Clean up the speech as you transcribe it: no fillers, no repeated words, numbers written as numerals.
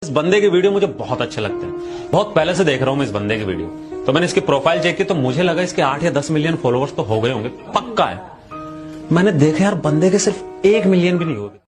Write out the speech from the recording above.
इस बंदे के वीडियो मुझे बहुत अच्छे लगते हैं, बहुत पहले से देख रहा हूं मैं इस बंदे की वीडियो। तो मैंने इसकी प्रोफाइल चेक की तो मुझे लगा इसके 8 या 10 मिलियन फॉलोअर्स तो हो गए होंगे, पक्का है। मैंने देखा यार बंदे के सिर्फ 1 मिलियन भी नहीं हुए।